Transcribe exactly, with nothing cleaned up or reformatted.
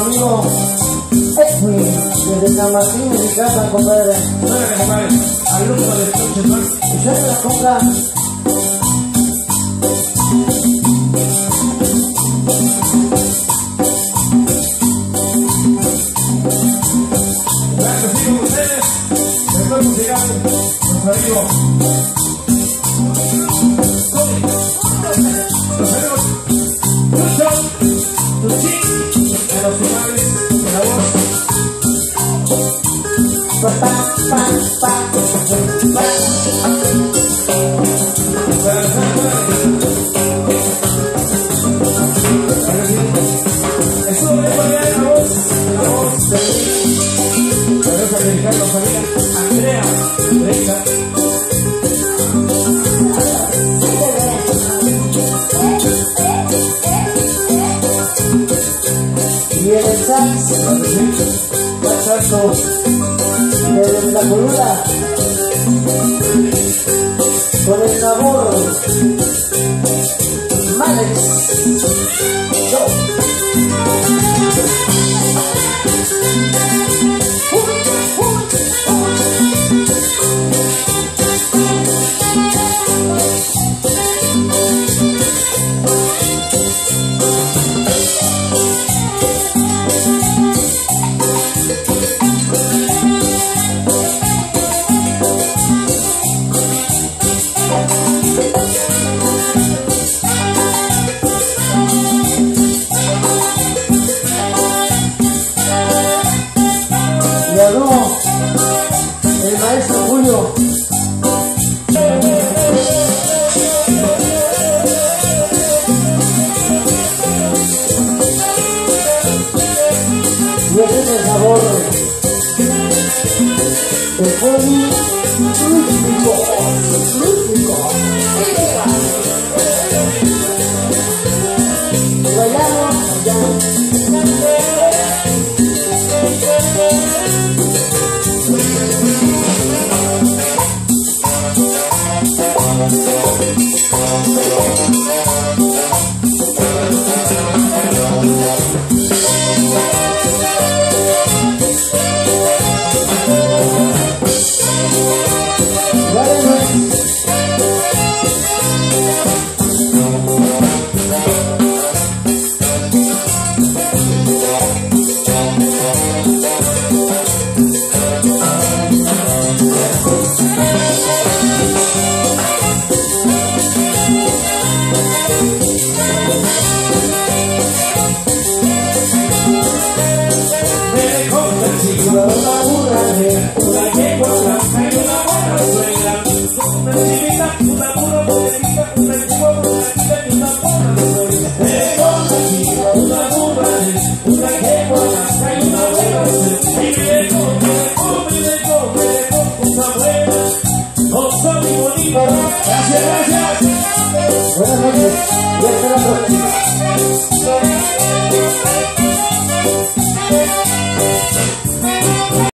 amigo Edwin, desde San Martín, en mi casa, compadre. Suélale, compadre, alumno del coche, ¿no? Y suelta la conga. Claro que sí, con ustedes, después musicales, nuestro amigo. Los amigos, Lucho, Luchín, de los finales, de la voz. Pa, pa, pa, pa, pa. Estuvo bien porque la voz, la voz de Teresa Americano, familia Andrea Reina. Y el sax, Pachazo, de la columna, con el sabor, Malex, yo. El maestro Julio. Y ese es el sabor de Poli Rústico. Rústico. Y bailamos allá. Una burra de una yegua blanca y una buena suegra. Una chivita, una burra morenita, una yegua blanca y una buena suegra. Una burra de una yegua blanca y una buena suegra. Y le come, le come, le come, le come una buena cosa muy bonita. Gracias, gracias. Buenas noches. Y hasta la próxima.